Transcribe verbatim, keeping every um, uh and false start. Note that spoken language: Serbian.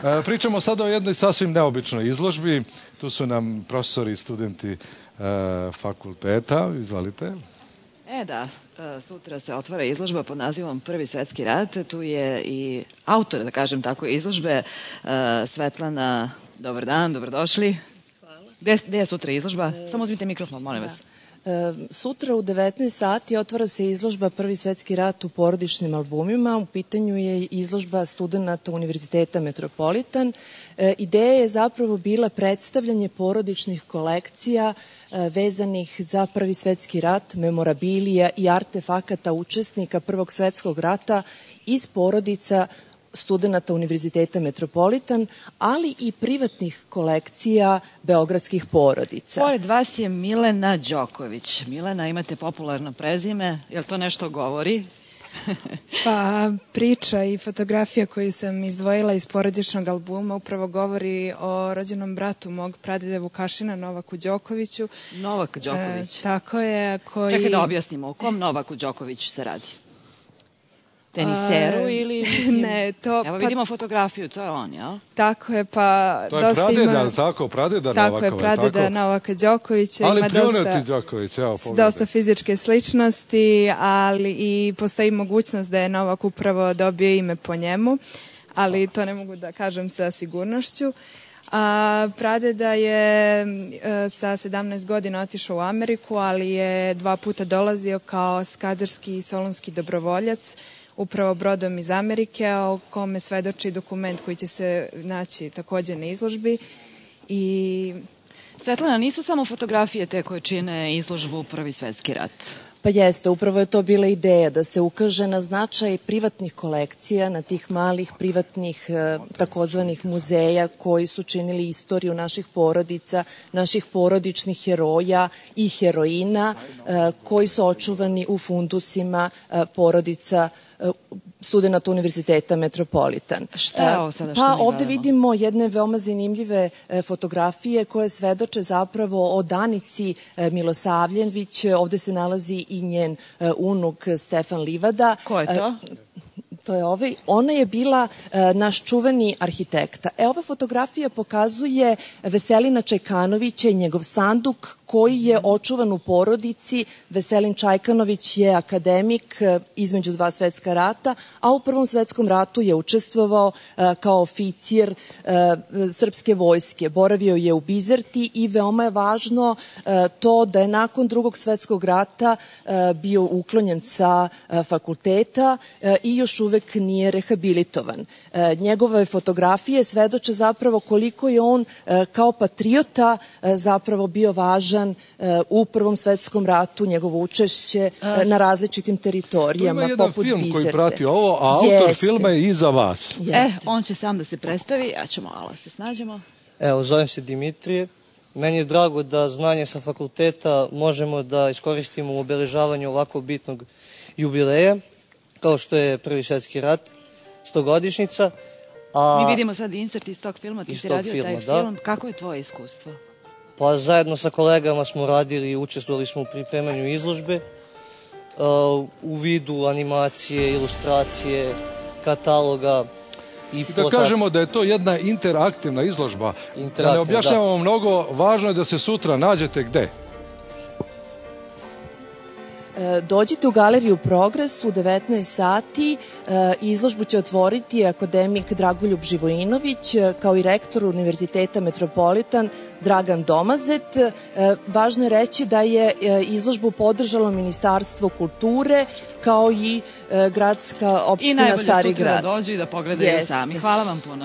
Pričamo sada o jednoj sasvim neobičnoj izložbi. Tu su nam profesori i studenti fakulteta. Izvalite. E da, sutra se otvara izložba pod nazivom Prvi svetski rat. Tu je i autor, da kažem tako, izložbe Svetlana. Dobar dan, dobrodošli. Hvala. Gde je sutra izložba? Samo uzmite mikrofon, molim vas. Sutra u devetnaest sati otvara se izložba Prvi svetski rat u porodičnim albumima. U pitanju je izložba studenta Univerziteta Metropolitan. Ideja je zapravo bila predstavljanje porodičnih kolekcija vezanih za Prvi svetski rat, memorabilija i artefakata učesnika Prvog svetskog rata iz porodica studenta Univerziteta Metropolitan, ali i privatnih kolekcija beogradskih porodica. Pored vas je Milena Đoković. Milena, imate popularno prezime, je li to nešto govori? Pa, priča i fotografija koju sam izdvojila iz porodičnog albuma upravo govori o rođenom bratu mog pradede Vukašina, Novaku Đokoviću. Novak Đoković. E, tako je, koji... Čekaj da objasnimo, o kom Novaku Đokoviću se radi? Teniseru ili... Ne, to... Evo vidimo fotografiju, to je on, jel? Tako je, pa... To je pradeda, tako? Pradeda Novakova, tako je, pradeda Novaka Đokovića. Ali pljunuti Đoković, evo pogledaj. Dosta fizičke sličnosti, ali i postoji mogućnost da je Novak upravo dobio ime po njemu, ali to ne mogu da kažem sa sigurnošću. A pradeda je sa sedamnaest godina otišao u Ameriku, ali je dva puta dolazio kao skadarski i solunski dobrovoljac, upravo brodom iz Amerike, o kome svedoči dokument koji će se naći takođe na izložbi. I... Svetlana, nisu samo fotografije te koje čine izložbu Prvi svetski rat? Pa jeste, upravo je to bila ideja da se ukaže na značaj privatnih kolekcija, na tih malih privatnih takozvanih muzeja koji su činili istoriju naših porodica, naših porodičnih heroja i heroina koji su očuvani u fundusima porodica studenta Univerziteta Metropolitan. Šta je ovo sada što Pa mi ovde gledamo? vidimo jedne veoma zanimljive fotografije koje svedoče zapravo o Danici Milosavljević. Ovde se nalazi i njen unuk Stefan Livada. Ko je to? To je ovaj. Ona je bila e, naš čuveni arhitekta. E, ova fotografija pokazuje Veselina Čajkanovića i njegov sanduk koji je očuvan u porodici. Veselin Čajkanović je akademik e, između dva svetska rata, a u Prvom svetskom ratu je učestvovao e, kao oficir e, srpske vojske. Boravio je u Bizerti i veoma je važno e, to da je nakon Drugog svetskog rata e, bio uklonjen sa e, fakulteta e, i još uvek uvek nije rehabilitovan. E, njegove fotografije svedoče zapravo koliko je on e, kao patriota e, zapravo bio važan e, u Prvom svetskom ratu, njegovo učešće e, na različitim teritorijama. Tu ima jedan poput film Bizerte. koji prati ovo, a autor Jeste. filma je iza vas. Jeste. E, on će sam da se predstavi, ja ćemo malo se snađemo. Evo, zovem se Dimitrije. Meni je drago da znanje sa fakulteta možemo da iskoristimo u obeležavanju ovako bitnog jubileja, kao što je Prvi svetski rat, stogodišnjica. A... Mi vidimo sad insert iz tog filma, ti Iz si tog radio filma, taj da. film. Kako je tvoje iskustvo? Pa zajedno sa kolegama smo radili i učestvovali smo u pripremanju izložbe uh, u vidu animacije, ilustracije, kataloga i, I da kažemo da je to jedna interaktivna izložba. Da ne objašnjavamo mnogo, važno je da se sutra nađete gde? Dođite u galeriju Progres u devetnaest sati. Izložbu će otvoriti akademik Dragoljub Živojinović, kao i rektor Univerziteta Metropolitan Dragan Domazet. Važno je reći da je izložbu podržalo Ministarstvo kulture, kao i gradska opština Stari grad. I najbolje sutra da dođu i da pogledaju sami. Hvala vam puno.